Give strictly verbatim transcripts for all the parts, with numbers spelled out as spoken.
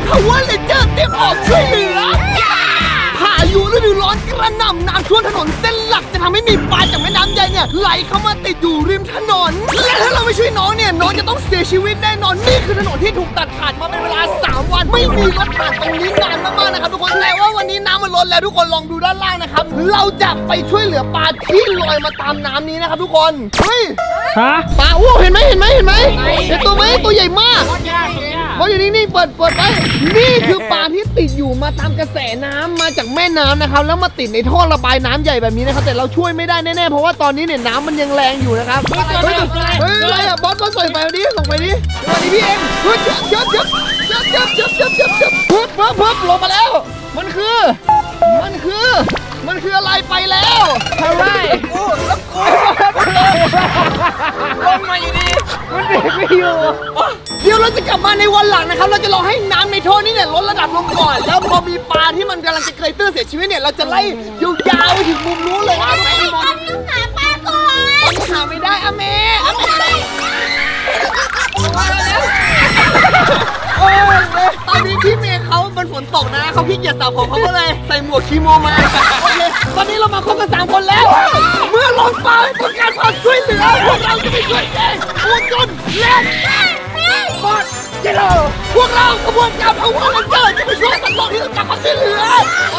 Power Ranger เตรียมออกช่วยเหลือพายุฤดูร้อนกระหน่ำน้ำท่วมถนนเส้นหลักจะทำให้มีปลาจากแม่น้ำใหญ่เนี่ยไหลเข้ามาติดอยู่ริมถนนและถ้าเราไม่ช่วยน้องเนี่ยน้องจะต้องเสียชีวิตแน่นอนนี่คือถนนที่ถูกตัดขาดมาเป็นเวลาสามวันไม่มีรถผ่านตรงนี้นานมากๆนะครับทุกคนแต่ว่าวันนี้น้ำมันลดแล้วทุกคนลองดูด้านล่างนะครับเราจะไปช่วยเหลือปลาที่ลอยมาตามน้ำนี้นะครับทุกคนเฮ้ยฮะปลาโอ้เห็นไหมเห็นไหมเห็นไหมเห็นตัวไหมตัวใหญ่มากเพราะอยู่นิ่งๆเปิดเปิดไปนี่คือปลาที่ติดอยู่มาตามกระแสน้ำมาจากแม่น้ำนะครับแล้วมาติดในท่อระบายน้ำใหญ่แบบนี้นะครับแต่เราช่วยไม่ได้แน่ๆเพราะว่าตอนนี้เนี่ยน้ำมันยังแรงอยู่นะครับเฮ้ยเฮ้ยอะไรอะบอสก็ส่งไปดิส่งไปดิวันนี้พี่เองเฮ้ยเจ็บเจ็บเจ็บเจ็บเจ็บเจ็บเจ็บเจ็บเพิ่มเพิ่มเพิ่มลงมาแล้วมันคือมันคือมันคืออะไรไปแล้วอะไรโอ้แล้วกูลงมาอยู่ดีมันเด็กไม่อยู่เดี๋ยวเราจะกลับมาในวันหลังนะครับเราจะรอให้น้ำในท่อนี้เนี่ยลดระดับลงก่อนแล้วพอมีปลาที่มันกำลังจะเกยตื้นเสียชีวิตเนี่ยเราจะไล่ยาวๆไปถึงมุมนู้นเลยนะทุกคนต้องหาปลาก่อนต้องหาไม่ได้อเมย์อเมย์โอ้ยตอนนี้พี่เมย์เขามันฝนตกนะเขาพี่เกียรติสาวผมเขาก็เลยใส่หมวกคีโมมาโอเคตอนนี้เรามาครบกันสามคนแล้วเมื่อลงปลาต้องการความช่วยเหลือพวกเราจะไปช่วยเองพวกจนเล่นบอสเจโร่พวกเราขบวนการ Power Ranger จะไปช่วยสัตว์โลกที่ต้องการความช่วยเหลือไป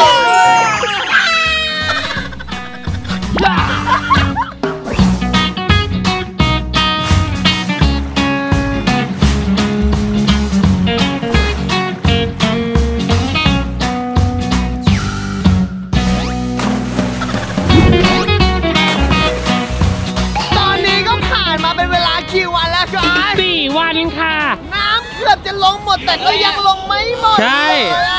จะลงหมดแต่ก็ยังลงไม่หมดใช่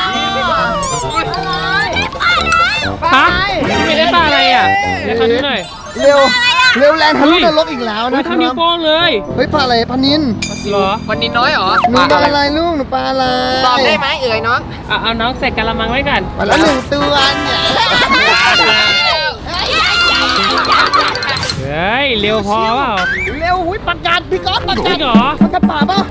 ปลาอะไรไม่ได้ปลาอะไรอ่ะเดี๋ยวทำหน่อยเร็วเร็วแรงทะลุนรกอีกแล้วนะทำนิ้วโป้งเลยเฮ้ยปลาอะไรปลานินเหรอปลานินน้อยเหรอหนูปลาอะไรลูกหนูปลาอะไรตอบได้ไหมเอ๋ยน้องเอาน้องใส่กะละมังไว้กันปลาหนึ่งตัวเนี่ยเฮ้ยเร็วพอเปล่าเร็วหุ้ยประกาศพี่ก๊อฟประกาศเหรอประกาศป่าป่ะ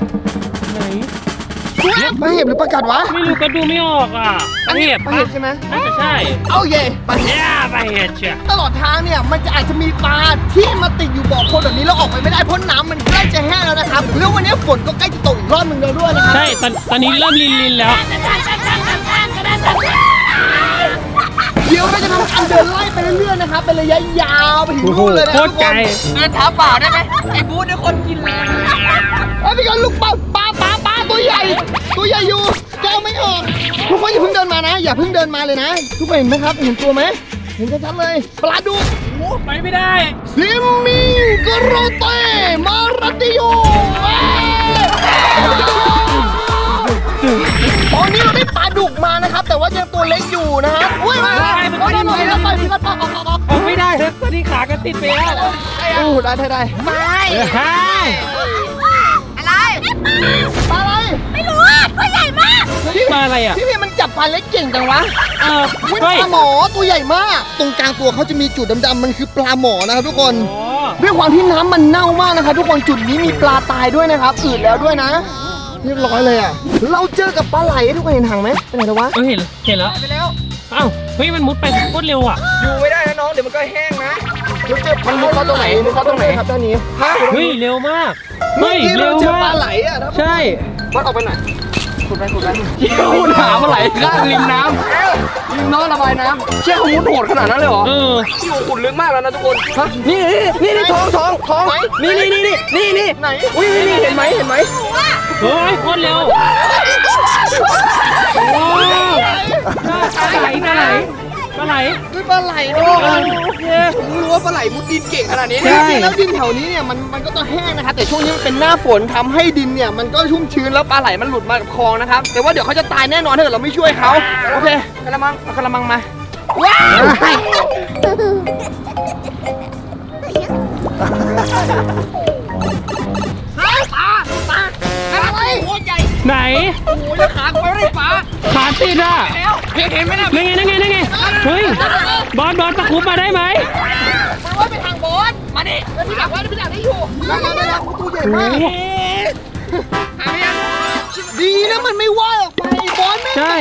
ปลาเห็บหรือปลากัดวะไม่รู้ก็ดูไม่ออกอ่ะปลาเห็บปลาเห็บใช่ไหมน่าจะใช่เอาเย่ปลาเห็บปลาเห็บเชียตลอดทางเนี่ยมันจะอาจจะมีปลาที่มาติดอยู่บ่อโคลนแบบนี้แล้วออกไปไม่ได้เพราะน้ำมันใกล้จะแห้งแล้วนะครับแล้ววันนี้ฝนก็ใกล้จะตกอีกรอบหนึ่งแล้วด้วยนะครับใช่ตอนตอนนี้เริ่มลินลินแล้วเดี๋ยวเราจะทำการเดินไล่ไปเรื่อยๆนะครับเป็นระยะยาวไปถึงนู่นเลยนะทุกคนเดินเท้าเปล่าได้ไหมไอ้บู๊เนี่ยคนกินเลยไอ้พี่กอนลูกปลาปลาปลาปลาตัวใหญ่ตัวใหญ่อยู่ก็ไม่ออกทุกคนอย่าเพิ่งเดินมานะอย่าเพิ่งเดินมาเลยนะทุกคนเห็นไหมครับเห็นตัวไหมเห็นชัดๆเลยปลาดุกไปไม่ได้ซิมมิงกโรเตมาราติโยตอนนี้เราได้ปลาดุกมานะครับแต่ว่ายังตัวเล็กอยู่นะฮะอุ้ยมาได้ไม่ได้ไม่ได้ไม่ได้ไม่ได้ไม่ได้ตอนนี้ขาก็ติดไปแล้วโอ้ได้ได้ได้ไม่อะไรปลาอะไรไม่รู้ตัวใหญ่มากปลาอะไรอ่ะพี่พี่มันจับปลาเล็กเก่งจังวะเออปลาหมอตัวใหญ่มากตรงกลางตัวเขาจะมีจุดดำๆมันคือปลาหมอนะครับทุกคนด้วยความที่น้ำมันเน่ามากนะครับทุกคนจุดนี้มีปลาตายด้วยนะครับอืดแล้วด้วยนะเรียบร้อยเลยอ่ะเราเจอกับปลาไหลทุกคนเห็นหางไหมเป็นไงนะวะเห็นเห็นแล้วไปแล้วอ้าวเฮ้ยมันมุดไปโคตรเร็วอ่ะอยู่ไม่ได้นะน้องเดี๋ยวมันก็แห้งนะเราเจอมันมุดเข้าตรงไหนมุดเข้าตรงไหนครับด้านนี้เฮ้ยเร็วมากเฮ้ยเร็วมากเจอปลาไหลอ่ะใช่วัดออกไปหน่อยขุดไปขุดไปขุดหาปลาไหลข้างริมน้ำริมน้ำระบายน้ำเชี่ยเขามุดโหดขนาดนั้นเลยเหรอเออที่ขุดลึกมากแล้วนะทุกคนนี่นี่นี่ท้องท้องท้องนี่นี่นี่นี่นี่ไหนอุ้ยนี่เห็นไหมเห็นไหมเฮ้ยโคตรเร็วโอ้ปลาไหลปลาไหลปลาไหลด้วยปลาไหลด้วยโอเคผมรู้ว่าปลาไหลมุดดินเก่งขนาดนี้จริงๆแล้วดินแถวนี้เนี่ยมันมันก็ต้องแห้งนะครับแต่ช่วงนี้มันเป็นหน้าฝนทำให้ดินเนี่ยมันก็ชุ่มชื้นแล้วปลาไหลมันหลุดมากับคลองนะครับแต่ว่าเดี๋ยวเขาจะตายแน่นอนถ้าเกิดเราไม่ช่วยเขาโอเคกระมังเอากระมังมาว้าวปลาปลาอะไรหัวใหญ่ไหนโอ้ยขาไปไม่ได้ปลาขาติดอ่ะเห็นเห็นไหมนะนั่งไงนั่งไงนั่งไงเฮ้ยบอลบอลตะคุบมาได้ไหมมันว่าไปทางบอลมาดิแล้วพี่หลักว่าพี่หลักได้อยู่ได้แล้วได้แล้วตัวใหญ่มากหาไม่ยังดีนะมันไม่ว่ายออกไปบอลไม่ใช่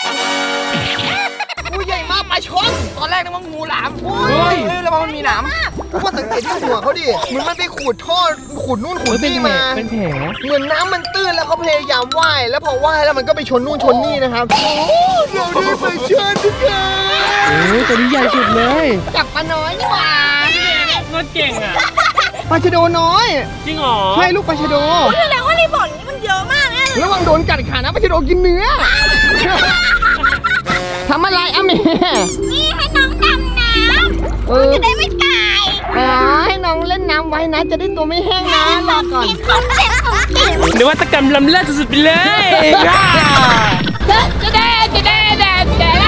งูใหญ่มากปลาช่อนตอนแรกนึกว่างูหลามโอ้ยแล้วมันมีหนามทุกคนสังเกตที่หัวเขาดิเหมือนมันไปขูดท่อขูดนู่นขูดนี่มาเป็นแผลเหมือนน้ำมันตื้นแล้วเขาพยายามว่ายแล้วพอว่ายแล้วมันก็ไปชนนู่นชนนี่นะครับโอ้เราได้ไปเชิญทุกคนโอ้ยตัวนี้ใหญ่สุดเลยจับปลาน้อยนี่หว่าก็เก่งอ่ะปลาชะโดน้อยจริงเหรอใช่ลูกปลาชะโดแสดงว่าในบ่อนนี้มันเยอะมากเลยระวังโดนกัดขานะปลาชะโดกินเนื้อทำอะไรอ่ะแม่นี่ให้น้องดำน้ำจะได้ไม่ตายอ๋อให้น้องเล่นน้ำไว้นะจะได้ตัวไม่แห้งนะรอก่อนหรือว่าตะกำลำเลิศสุดๆไปเลยจะได้จะได้จะได้จะได้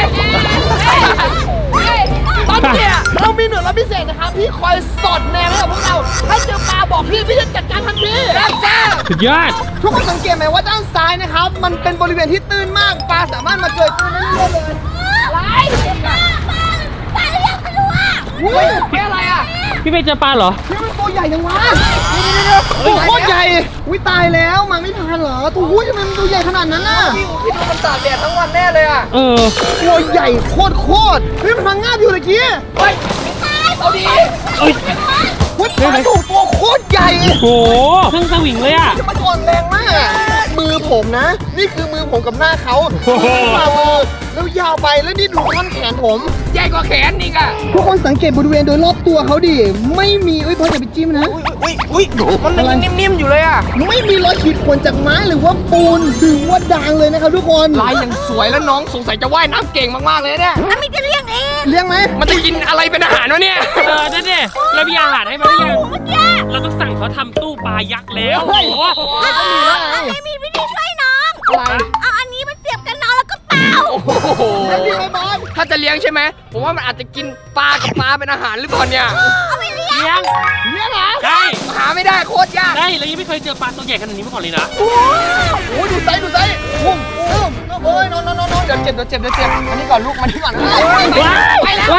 ตอนนี้เรามีหน่วยรับพิเศษนะครับที่คอยสอดแนมให้กับพวกเราถ้าเจอปลาบอกพี่พี่จะจัดการทันทีรับจ้าสุดยอดทุกคนสังเกตไหมว่าด้านซ้ายนะครับมันเป็นบริเวณที่ตื้นมากปลาสามารถมาเกยตื้นได้เรื่อยเลยอะไรปลาปลาปลาเรียกมันรู้อ่ะอุ้ยแค่อะไรอ่ะพี่ไปเจอปลาเหรอพี่มันตัวใหญ่จังวะตัวโคตรใหญ่อุ้ยตายแล้วมาไม่ทันเหรอตัวหุ้ยทำไมมันตัวใหญ่ขนาดนั้นน่ะพี่พี่ดูมันตากแดดทั้งวันแน่เลยอ่ะเออตัวใหญ่โคตรโคตรเฮ้ยมันพังงาบอยู่เลยกี้เฮ้ยเอาดีเฮ้ยปลาดุกตัวโคตรใหญ่โอ้โหเครื่องสวิงเลยอ่ะมันอ่อนแรงมากมือผมนะนี่คือมือผมกับหน้าเขาฝ่ามือแล้วยาวไปแล้วนี่ดูท่อนแขนผมใหญ่กว่าแขนอีกอ่ะทุกคนสังเกตบริเวณโดยรอบตัวเขาดิไม่มีเอ้ยพ่ออย่าไปจิ้มนะอุ้ยอุ้ยมันนิ่มๆอยู่เลยอ่ะไม่มีรอยขีดข่วนจากไม้หรือว่าปูนหรือว่าด่างเลยนะครับทุกคนลายยังสวยแล้วน้องสงสัยจะว่ายน้ำเก่งมากๆเลยเนี่ยอันนี้จะเลี้ยงเองเลี้ยงไหมมันจะกินอะไรเป็นอาหารวะเนี่ยเออนั่นดิเรามีอาหารให้มันยังเราต้องสั่งเขาทำตู้ปลายักษ์แล้วโอ้โหไม่มีวิธีช่วยน้องเอาอันนี้มันเสียบกันน้องแล้วก็เป่าโอ้โหถ้าจะเลี้ยงใช่ไหมผมว่ามันอาจจะกินปลากับปลาเป็นอาหารหรือเปล่าเนี่ยเอาไปเลี้ยงเลี้ยงเหรอใช่หาไม่ได้โคตรยากใช่แล้วยังไม่เคยเจอปลาตัวใหญ่ขนาดนี้มาก่อนเลยนะโอ้โหดูไซส์ดูไซส์พุ่งพุ่งโอ้ยนอนนอนนอนเดี๋ยวเจ็บเดี๋ยวเจ็บเดี๋ยวเจ็บอันนี้ก่อนลูกมันนี่ก่อนไปแล้ว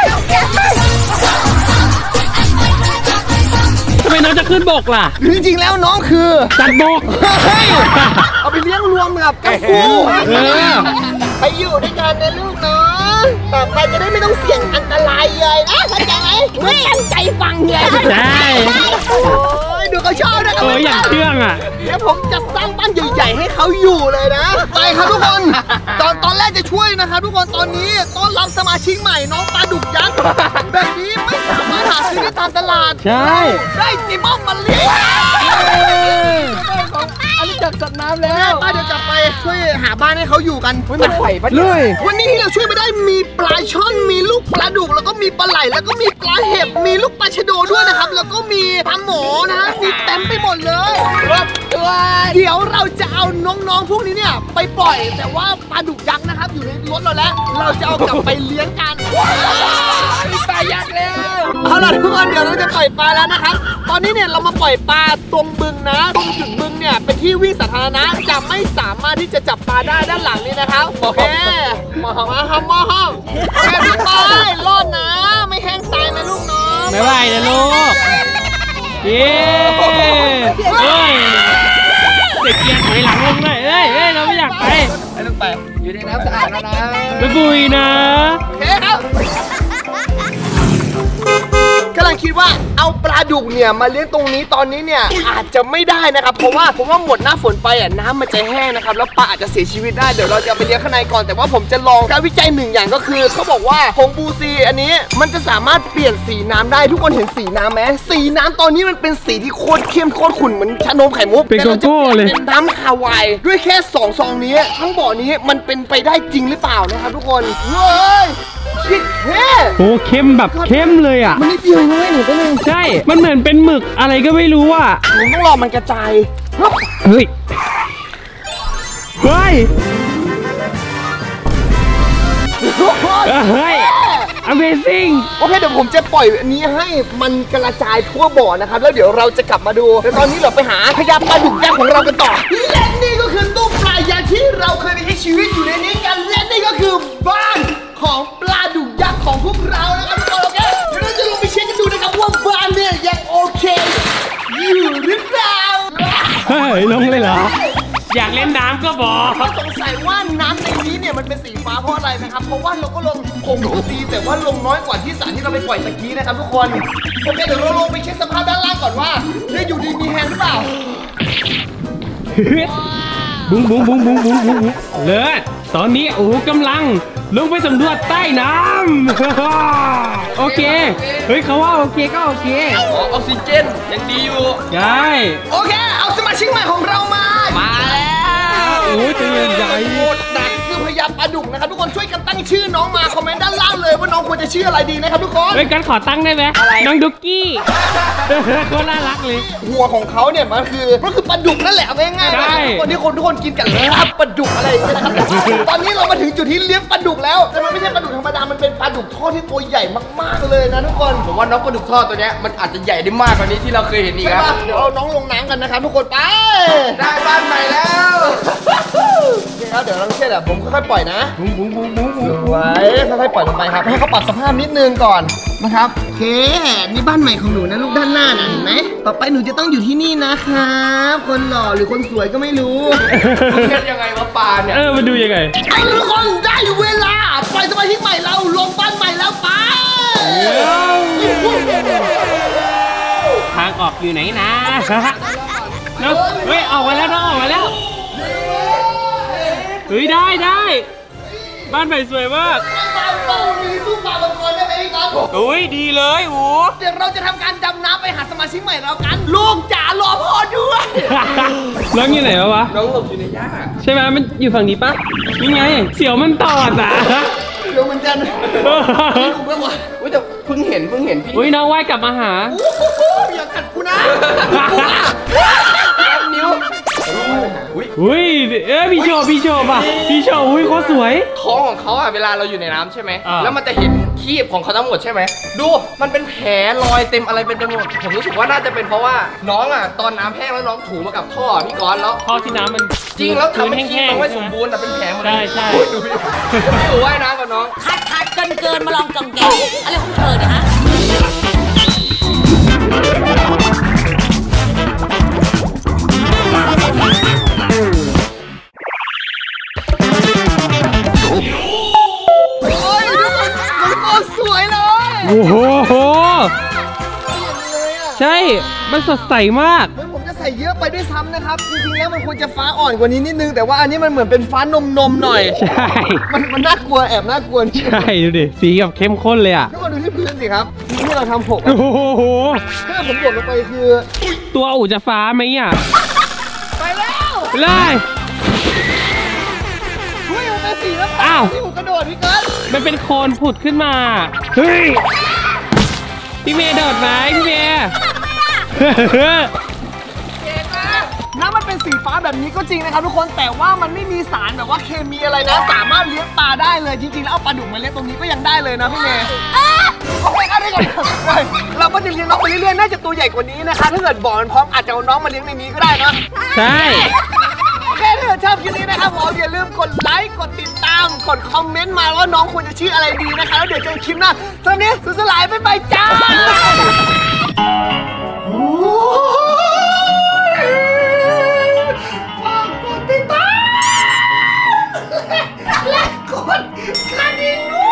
ทำไมน้องจะขึ้นบกล่ะจริงๆแล้วน้องคือจัดบกเอาไปเลี้ยงรวมกับกังฟูไปอยู่ด้วยกันนะลูกเนาะต่อไปจะได้ไม่ต้องเสี่ยงอันตรายเลยนะเข้าใจไหมไม่ตั้งใจฟังเลยใช่โอ้ยดูเขาชอบนะโอ้ยอย่างเชื่องอ่ะเดี๋ยวผมจะสร้างบ้านใหญ่ๆให้เขาอยู่เลยนะไปครับทุกคนตอนตอนแรกจะช่วยนะครับทุกคนตอนนี้ต้อนรับสมาชิกใหม่น้องปลาดุกยักษ์แบบนี้ไม่สามารถหาซื้อได้ตามตลาดใช่ได้จิมอมมาเลี้ยงอันนี้จากสัตว์น้ำแล้วป้าเดี๋ยวกลับไปช่วยหาบ้านให้เขาอยู่กันมันไข่ปะเลยวันนี้ที่เราช่วยไปได้มีปลาช่อนมีลูกปลาดุกแล้วก็มีปลาไหลแล้วก็มีปลาเห็บมีลูกปลาชะโดด้วยนะครับแล้วก็มีปลาหมอนะมีเต็มไปหมดเลยครับเดี๋ยวเราจะเอาน้องๆพวกนี้เนี่ยไปปล่อยแต่ว่าปลาดุกยักษ์นะครับอยู่ในรถเราแล้วเราจะเอากลับไปเลี้ยงกันมีปลายักษ์แล้วเอาล่ะทุกคนเดี๋ยวเราจะปล่อยปลาแล้วนะครับตอนนี้เนี่ยเรามาปล่อยปลาตรงบึงนะตรงจุดบึงเนี่ยเป็นที่วิ่งสาธารณะจะไม่สามารถที่จะจับปลาได้ด้านหลังนี้นะครับโอเคมาห้องมาห้องมาห้องแม่พี่ตายรอดนะไม่แห้งตายนะลูกน้องไม่ไหวนะลูกเย้เฮ้ยเด็กเกียร์ถอยหลังลงเลยเอ้ยเอ้ยเราไม่อยากไปไปลงไปอยู่ในน้ำสะอาดแล้วนะไปบุยนะโอเคครับกำลังคิดว่าเอาปลาดุกเนี่ยมาเลี้ยงตรงนี้ตอนนี้เนี่ยอาจจะไม่ได้นะครับเพราะว่าผมว่าหมดหน้าฝนไปอ่ะน้ำมันจะแห้งนะครับแล้วปลาอาจจะเสียชีวิตได้เดี๋ยวเราจะไปเลี้ยงข้างในก่อนแต่ว่าผมจะลองการวิจัยหนึ่งอย่างก็คือเขาบอกว่าผงบูซีอันนี้มันจะสามารถเปลี่ยนสีน้ำได้ทุกคนเห็นสีน้ำไหมสีน้ำตอนนี้มันเป็นสีที่โคตรเข้มโคตรขุ่นเหมือนชานมไข่มุกเป็นโกโก้เลยเป็นน้ำฮาวายด้วยแค่สองซองนี้ทั้งบ่อนี้มันเป็นไปได้จริงหรือเปล่านะครับทุกคนเฮ้ยโอ้เข้มแบบเข้มเลยอ่ะมันนิดเดียวเลยหนูก็เลยใช่มันเหมือนเป็นหมึกอะไรก็ไม่รู้อ่ะหนูต้องรอมันกระจายเฮ้ยเฮ้ยเฮ้ย Amazing โอเคเดี๋ยวผมจะปล่อยอันนี้ให้มันกระจายทั่วบ่อนะครับแล้วเดี๋ยวเราจะกลับมาดูแล้วตอนนี้เราไปหาพญาปลาดุกยักษ์ของเรากันต่อและนี่ก็คือตู้ปลายักษ์ที่เราเคยมีชีวิตอยู่ในนี้กันและนี่ก็คือบ้านของปลาดุกยักษ์ของพวกเรานะครับทุกคนโอเคเดี๋ยวเราจะลงไปเช็คกันดูนะครับว่าบ้านเนี่ยยังโอเคอยู่หรือเปล่าเฮ้ยลงเลยเหรอ อบอก็สงสัยว่าน้ำในนี้เนี่ยมันเป็นสีฟ้าเพราะอะไรนะครับเพราะว่าเราก็ลงผงดูดีแต่ว่าลงน้อยกว่าที่สารที่เราไปปล่อยตะกี้นะครับทุกคนโอเคเดี๋ยวเราลงไปเช็คสภาพด้านล่างก่อนว่าเนี่ยอยู่ดีมีแฮงหรือเปล่าบุ้งบุ้งบุ้งบุ้งบุ้งบุ้งเลิศตอนนี้โอ้กำลังลงไปสำรวจใต้น้ำ โอเคเฮ้ยเขาว่าโอเคก็โอเคออกซิเจนยังดีอยู่ใช่โอเคเอาสมาชิกใหม่ของเรามามาแล้วโอ้ยตัวใหญ่โคตรหนักคือพญาปลาดุกนะครับทุกคนช่วยกันตั้งชื่อน้องมาคอมเมนต์ด้านล่างเลยว่าน้องควรจะชื่ออะไรดีนะครับทุกคนเฮ้ยกันขอตั้งได้ไหมน้องดุกกี้ก็น่ารักเลยหัวของเขาเนี่ยมันคือมันคือปลาดุกนั่นแหละเอาง่ายๆนะใช่ทุกคนที่คนทุกคนกินกันลาบปลาดุกอะไรอย่างเงี้ยนะครับตอนนี้เรามาถึงจุดที่เลี้ยงปลาดุกแล้วแต่มันไม่ใช่ปลาดุกธรรมดามันเป็นปลาดุกทอดที่ตัวใหญ่มากๆเลยนะทุกคนผมว่าน้องปลาดุกทอดตัวเนี้ยมันอาจจะใหญ่ได้มากกว่านี้ที่เราเคยเห็นอีกใช่คปะรับเดี๋ยวเอาน้องลงน้ำกันนะครับทุกคนไปได้บ้านใหม่แล้วโอเคครับเดี๋ยวเราเชื่อแหละผมค่อยๆปล่อยนะบุ้งบุ้งบุ้งบุ้งบุ้งสวยค่อยๆปล่อยลงไปครับให้เขาปรับสภาพนิดนึงก่อนนะครับโอเคนี่บ้านใหม่ของหนูนะลูกด้านหน้านะเห็นไหมต่อไปหนูจะต้องอยู่ที่นี่นะครับคนหล่อหรือคนสวยก็ไม่รู้เล่นยังไงวะปลาเนี่ยเออมาดูยังไงเอาละทุกคนได้เวลาปล่อยสมาชิกใหม่เราลงบ้านใหม่แล้วไปทางออกอยู่ไหนนะน้องเฮ้ยออกมาแล้วน้องออกมาแล้วเฮ้ยได้ได้บ้านใหม่สวยมากปลาเป้ามีสู้ปลาบางคนได้ไหมพี่ก๊อฟอุ้ยดีเลยโอ้เดี๋ยวเราจะทำการดำน้ำไปหาสมาชิกใหม่เรากันลูกจ๋ารอพ่อด้วยน้องอยู่ไหนวะวะน้องหลบอยู่ในหญ้าใช่ไหมมันอยู่ฝั่งนี้ปะนี่ไงเสี่ยวมันตอดอ่ะเดี๋ยวมันจะลูกเมื่อวานอุ้ยแต่เพิ่งเห็นเพิ่งเห็นพี่อุ้ยน้องว่ายกลับมาหาอย่ากัดกูนะนิ้วอุ้ยอุ้ยเอ้ยพี่โชว์พี่โชว์ป่ะพี่โชว์อุ้ยเขาสวยท้องของเขาอะเวลาเราอยู่ในน้ำใช่ไหมอ่าแล้วมันจะเห็นคีบของเขาทั้งหมดใช่ไหมดูมันเป็นแผลรอยเต็มอะไรเป็นเต็มหมดผมรู้สึกว่าน่าจะเป็นเพราะว่าน้องอะตอนน้ำแห้งแล้วน้องถูมากับท่อพี่ก้อนแล้วท่อที่น้ำมันจริงแล้วทำให้คีบแห้งมันๆไม่ใช่สไหมมบูรณ์แต่เป็นแผลหมดเลยใช่ใช่โอ้ยดูพี่พี่อยู่ว่ายน้ำกับน้องคัดคัดเกินเกินมาลองกองแกงอะไรของเธอเนี่ยฮะโอ้ยดูมันมันโคตรสวยเลยโอ้โหเลยอ่ะใช่มันสดใสมากเฮ้ยผมจะใส่เยอะไปด้วยซ้ำนะครับ จริงๆแล้วมันควรจะฟ้าอ่อนกว่านี้นิดนึง แต่ว่าอันนี้มันเหมือนเป็นฟ้านมนมๆหน่อยใช่มันมันน่ากลัวแอบน่ากลัวนิดนึงใช่ดูดิสีแบบเข้มข้นเลยอ่ะทุกคนดูที่พื้นสิครับที่เราทำหกโอ้โหถ้าผมหยดลงไปคือตัวอู่จะฟ้าไหมอ่ะไปแล้วเลยเฮ้ยมันเป็นสีแล้วอ้าวที่ผมกระโดดพี่เกิร์ลมันเป็นโคลนผุดขึ้นมาเฮ้ยพี่เมย์โดดไหมพี่เมย์น้ำมันเป็นสีฟ้าแบบนี้ก็จริงนะครับทุกคนแต่ว่ามันไม่มีสารแบบว่าเคมีอะไรนะ สามารถเลี้ยงปลาได้เลยจริงๆแล้วเอาปลาดุกมาเลี้ยงตรงนี้ก็ยังได้เลยนะพี่เมย์โอเคครับได้ก่อนเราก็จะเลี้ยงน้องไปเรื่อยๆน่าจะตัวใหญ่กว่านี้นะคะถ้าเกิดบ่อมันพร้อมอาจจะเอาน้องมาเลี้ยงในนี้ก็ได้นะใช่โอเคถ้าเกิดชอบคลิปนี้นะครับผมอย่าลืมกดไลค์กดติดตามกดคอมเมนต์มาว่าน้องควรจะชื่ออะไรดีนะคะแล้วเดี๋ยวเจอคลิปหน้าตอนนี้สุดสลายบ๊ายบายจ้าฝากกดติดตามและกดกระดิ่งด้วย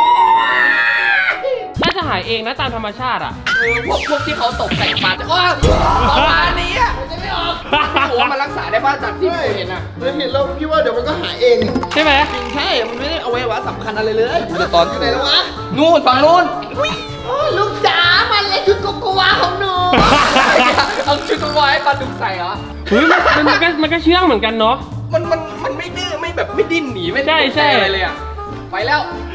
น่าจะหายเองนะตามธรรมชาติอ่ะเออพวกพวกที่เขาตกแต่งปลาจะว่าประมาณนี้อะจะไม่ออกพี่บอกว่ามันรักษาได้ป่ะจากที่ผมเห็นอะเราเห็นแล้วพี่ว่าเดี๋ยวมันก็หายเองใช่ไหมใช่ มันไม่ได้เอาไว้ว่าสำคัญอะไรเลยแต่ตอนอยู่ไหนแล้ววะนู่นฝั่งนู่นโอ้ลูกจ๋ามันเลยชุดโกโกวาของหนูเอาชุดตัวไว้ปลาดุกใส่เหรอเฮ้ยมันมันมันก็มันก็เชื่องเหมือนกันเนาะมันมันมันไม่ดื้อไม่แบบไม่ดิ้นหนีไม่ใช่ใช่อะไรเลยอะไปแล้ว